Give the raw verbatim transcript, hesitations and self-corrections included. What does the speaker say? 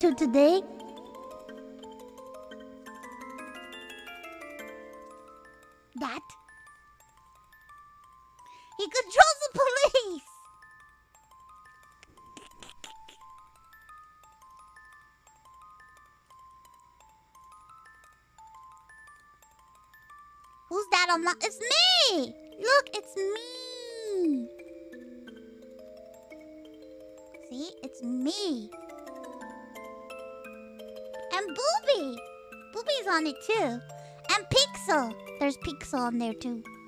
do today? That? He controls the police! Who's that on my... It's me! Look, it's me! See? It's me. And Booby! Booby's on it too. And Pixel! There's Pixel on there too.